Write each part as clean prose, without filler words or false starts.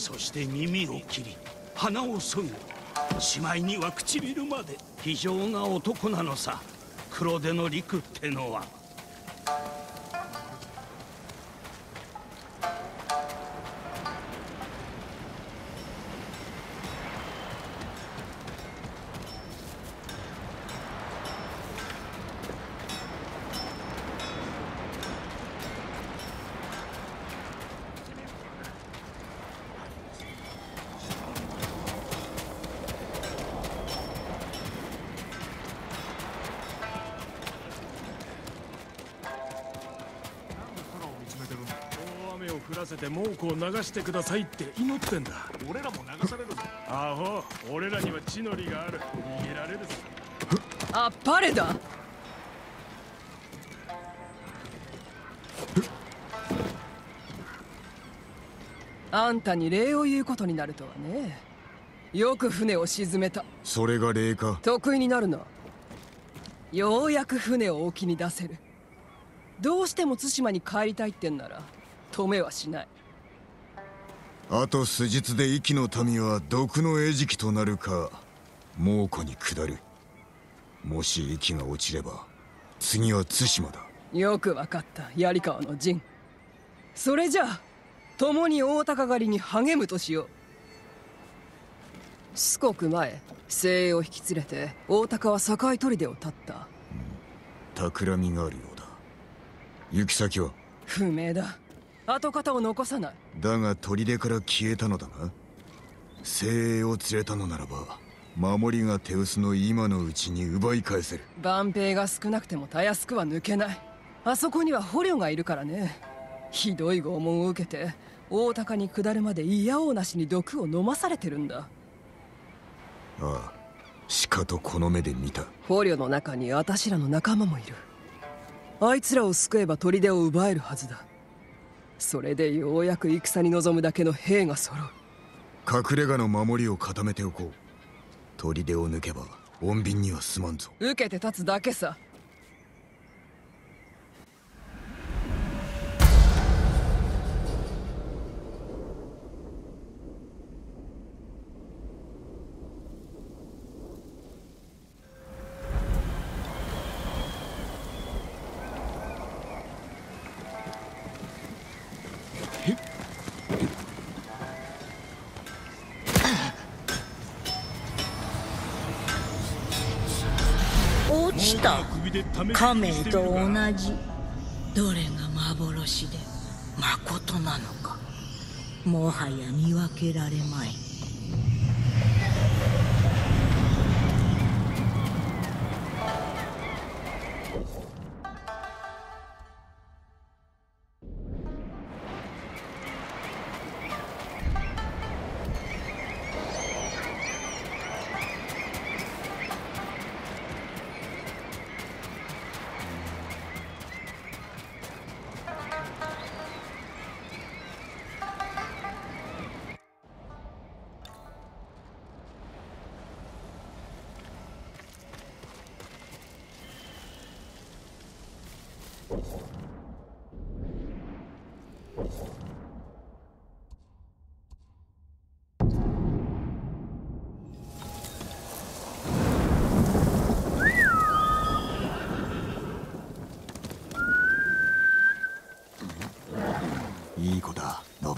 そして耳を切り鼻を削ぐ、しまいには唇まで。非情な男なのさ、黒手の陸ってのは。 降らせて猛虎を流してくださいって祈ってんだ。 俺らも流されるぞ。 アホ、俺らには地の利がある。逃げられるぞ。 あっぱれだ。あんたに礼を言うことになるとはね。よく船を沈めた。 それが礼か。 得意になるな。ようやく船を沖に出せる。どうしても対馬に帰りたいってんなら止めはしない。 あと数日で壱岐の民は毒の餌食となるか猛虎に下る。もし壱岐が落ちれば次は対馬だ。 よくわかった、槍川の陣。それじゃあ共に大高狩りに励むとしよう。少く前精鋭を引き連れて大高は境砦を立った。 企みがあるようだ。行き先は不明だ。跡形を残さない。 だが砦から消えたのだが、精鋭を連れたのならば守りが手薄の今のうちに奪い返せる。 万兵が少なくてもたやすくは抜けない。あそこには捕虜がいるからね。ひどい拷問を受けて大高に下るまでいやおうなしに毒を飲まされてるんだ。 ああ、しかとこの目で見た。 捕虜の中にあたしらの仲間もいる。あいつらを救えば砦を奪えるはずだ。それでようやく戦に臨むだけの兵が揃う。 隠れ家の守りを固めておこう。砦を抜けば穏便にはすまんぞ。 受けて立つだけさ。 落ちた。亀と同じ。どれが幻で誠なのか、もはや見分けられまい。 いい子だ、ノブ。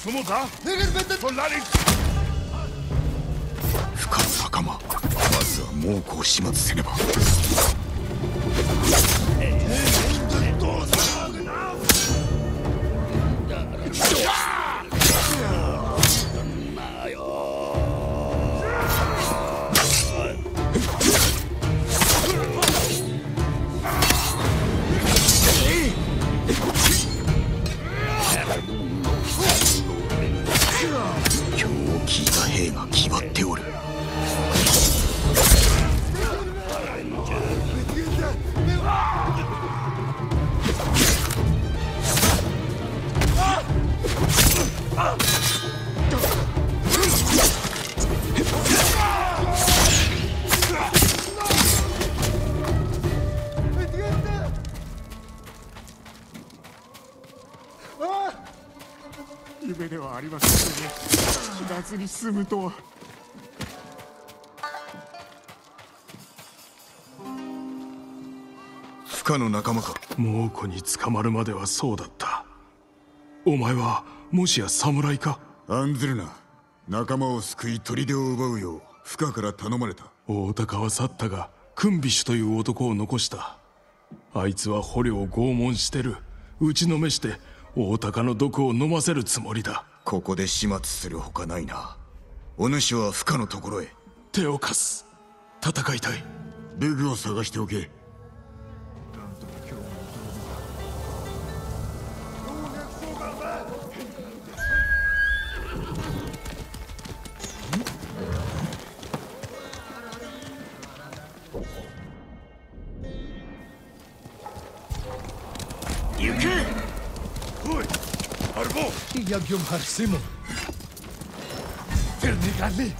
Sumuta? Solari! 深の仲間、まずは猛虎を始末せねば。今日を聞いた兵が決まっておる。 夢ではありませんね。知らずに済むとは。 深の仲間か。 猛虎に捕まるまではそうだった。お前はもしや侍か？ 案ずるな。仲間を救い砦を奪うよう深から頼まれた。 大高は去ったがクンビシュという男を残した。あいつは捕虜を拷問してる。打ちのめして大高の毒を飲ませるつもりだ。 ここで始末するほかないな。お主は深のところへ。 手を貸す。戦いたい。 武具を探しておけ。 行け。 おい、アルボ。 Iagum Harsimo. Ternigali.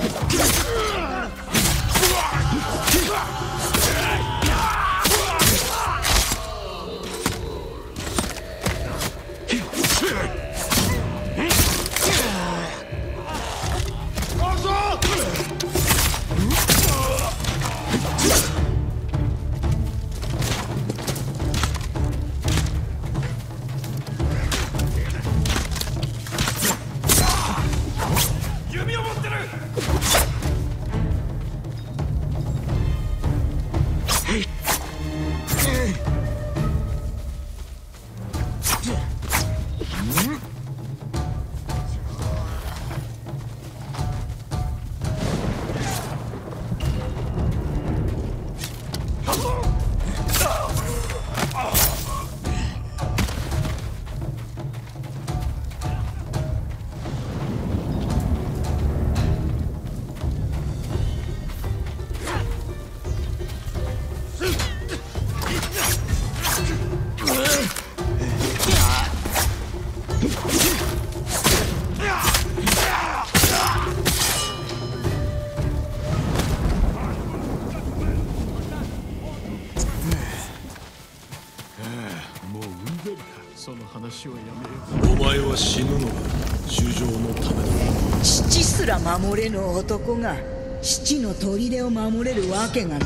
お前は死ぬのが衆上のためだ。 父すら守れぬ男が父の砦を守れるわけがない。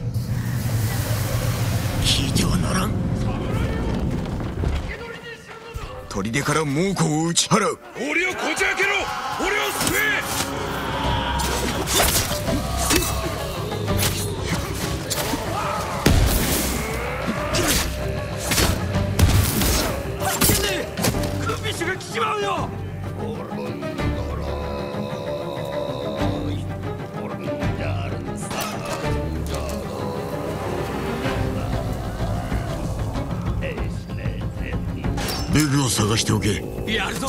聞いてはならん。砦から猛虎を打ち払う。 檻をこじ開けろ。俺を救え。 クンビシュが来ちまうよ。 武具を探しておけ。 やるぞ。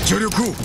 助力を。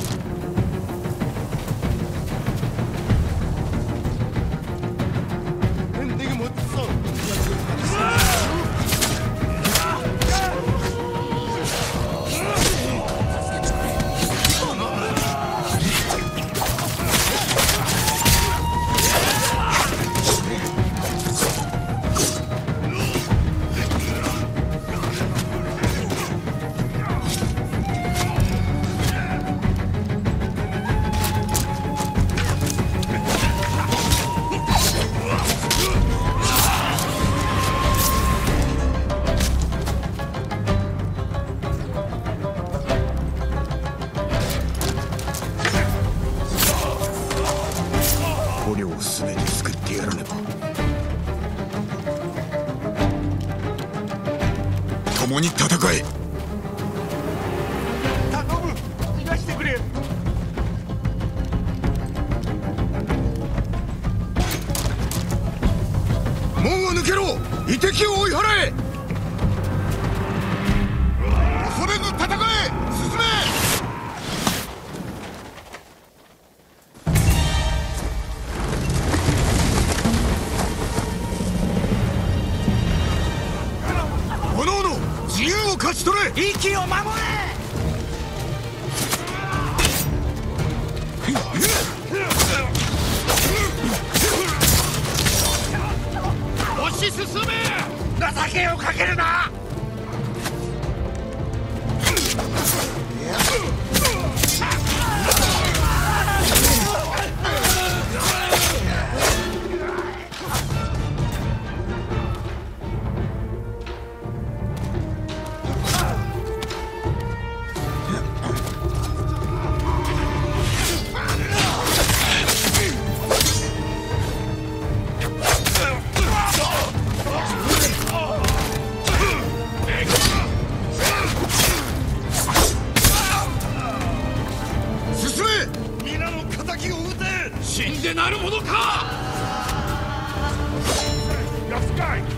捕虜を全て救ってやらねば。共に戦え。 頼む、逃がしてくれ。 門を抜けろ。遺敵を追い払え。恐れず戦え。進め。おのおの自由を勝ち取れ。 息を守れ。推し進め。情けをかけるな。死んでなるものか。安かい。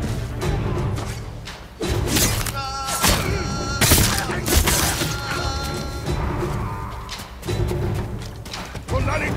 こんなに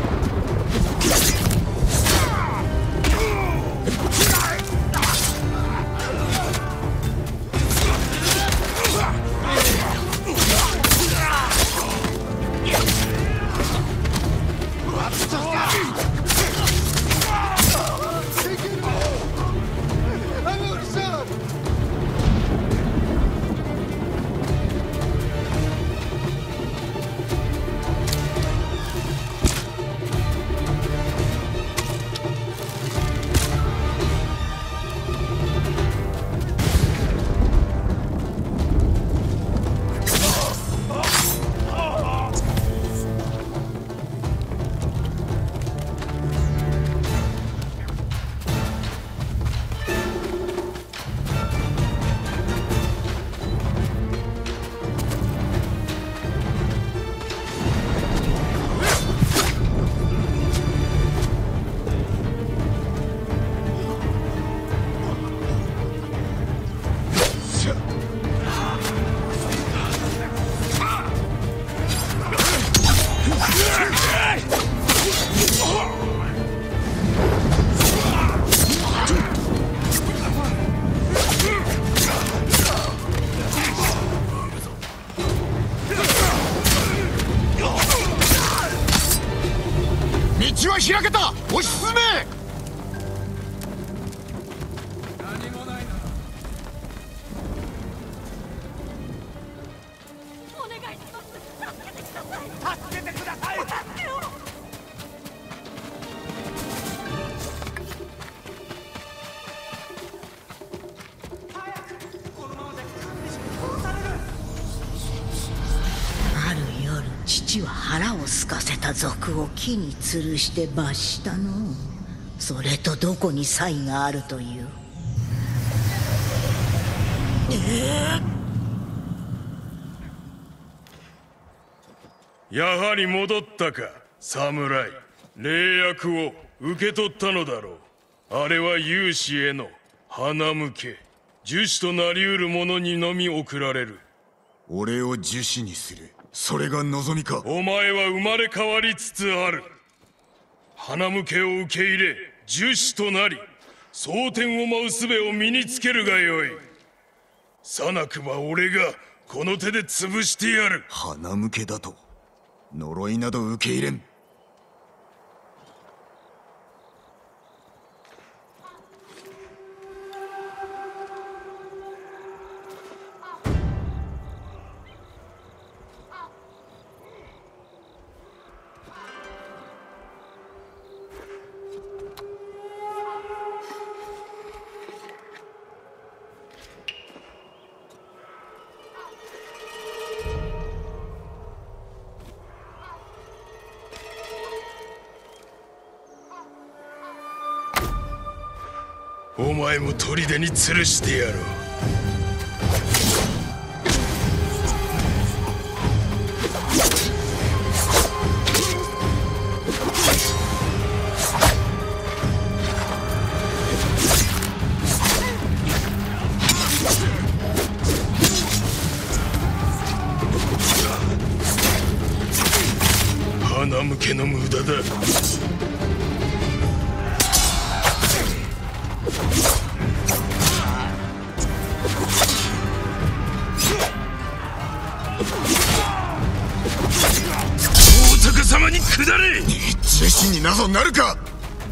道は開けた。推し進め。 何もないな。 お願いします。助けてください。 助けてください。 助けを。 ある夜、父は腹を空かせた賊を木に吊るして罰したの。それとどこに才があるという。 やはり戻ったか、侍。礼約を受け取ったのだろう。あれは勇士への花向け。樹脂となりうる者にのみ送られる。 俺を樹脂にする。 それが望みか。 お前は生まれ変わりつつある。花向けを受け入れ樹士となり、蒼天を舞う術を身につけるがよい。さなくば俺がこの手で潰してやる。 花向けだと呪いなど受け入れん。 お前も砦に吊るしてやろう。花向けの無駄だ。大高様に下れ。 ジェシになぞなるか。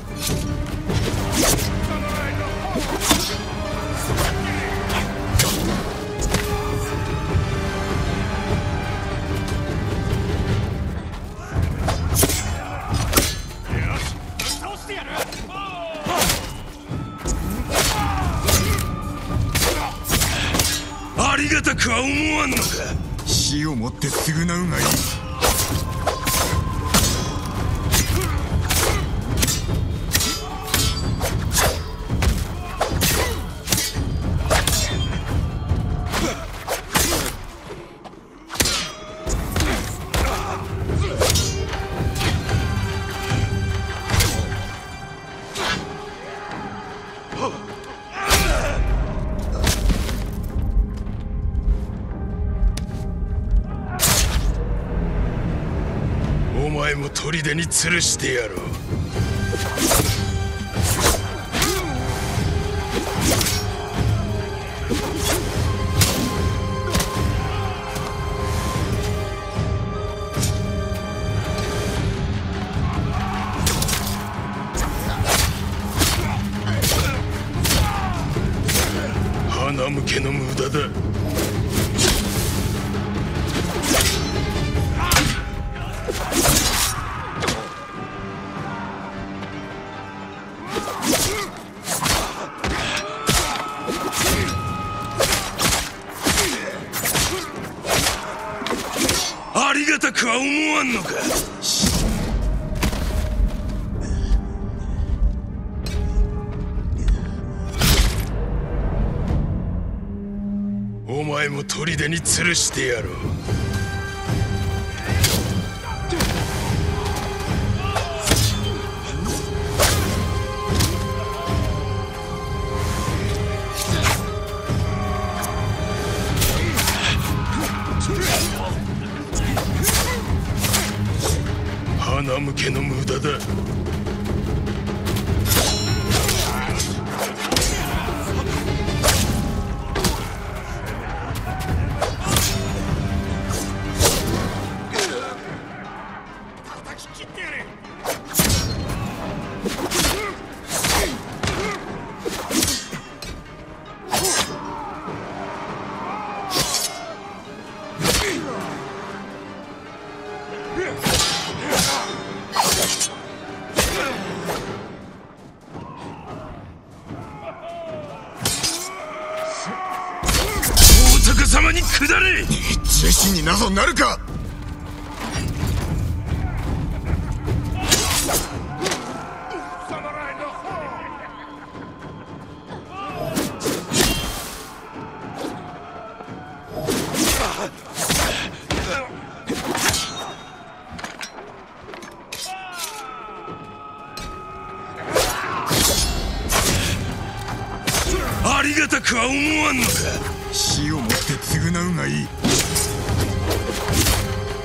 ありがたくは思わんのか。 死をもって償うがいい。 お前も砦に吊るしてやろう。花向けの無駄だ。ありがたくは思わんのか。お前も砦に吊るしてやろう。花向けの無駄だ。 叩き切ってやれ。 大高様に下れ。 ジェシになぞなるか。 ありがたくは思わんのか。 死をもって償うがいい。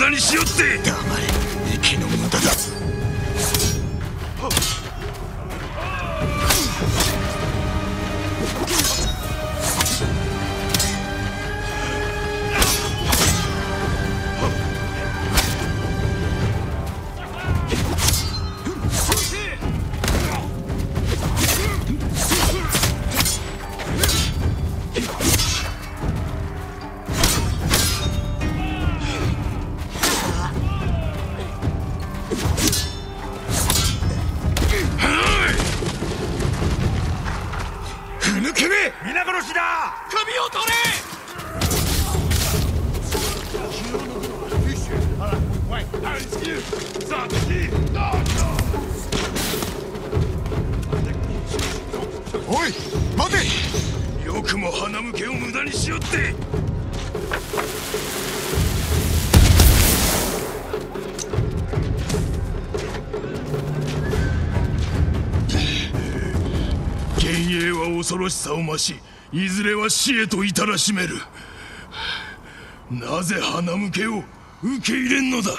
駄にしよって黙れ、息の無駄だ。 皆殺しだ。首を取れ。 おい待て。 よくも花向けを無駄にしよって。幻影は恐ろしさを増し、いずれは死へと至らしめる。なぜ花向けを受け入れんのだ。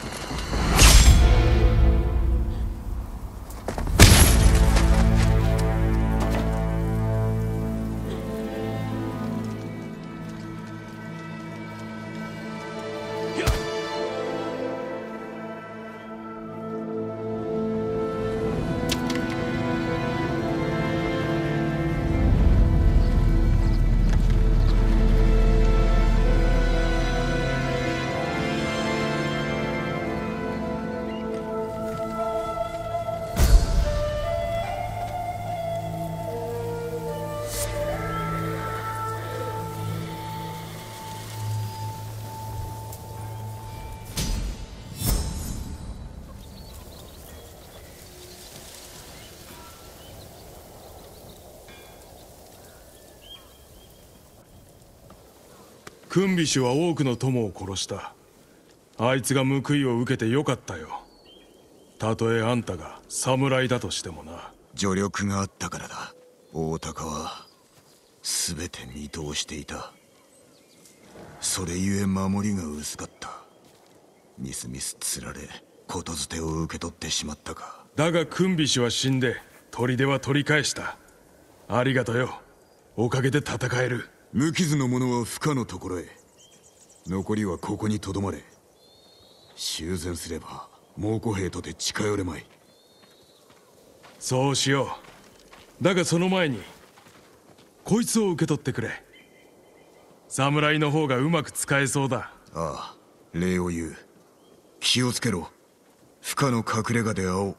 クンビシュは多くの友を殺した。あいつが報いを受けてよかったよ。たとえあんたが侍だとしてもな。 助力があったからだ。大高は全て見通していた。それゆえ守りが薄かった。みすみすつられことづてを受け取ってしまったか。 だがクンビシュは死んで砦は取り返した。ありがとよ。おかげで戦える。 無傷の者は不可のところへ。残りはここにとどまれ。修繕すれば猛虎兵とて近寄れまい。 そうしよう。だがその前にこいつを受け取ってくれ。侍の方がうまく使えそうだ。 ああ、礼を言う。気をつけろ。不可の隠れ家で会おう。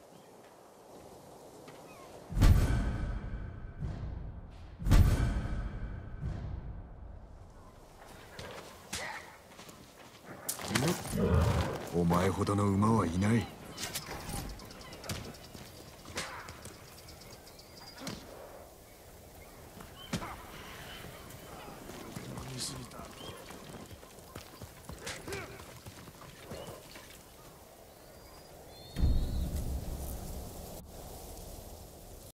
お前ほどの馬はいない。 見すぎた。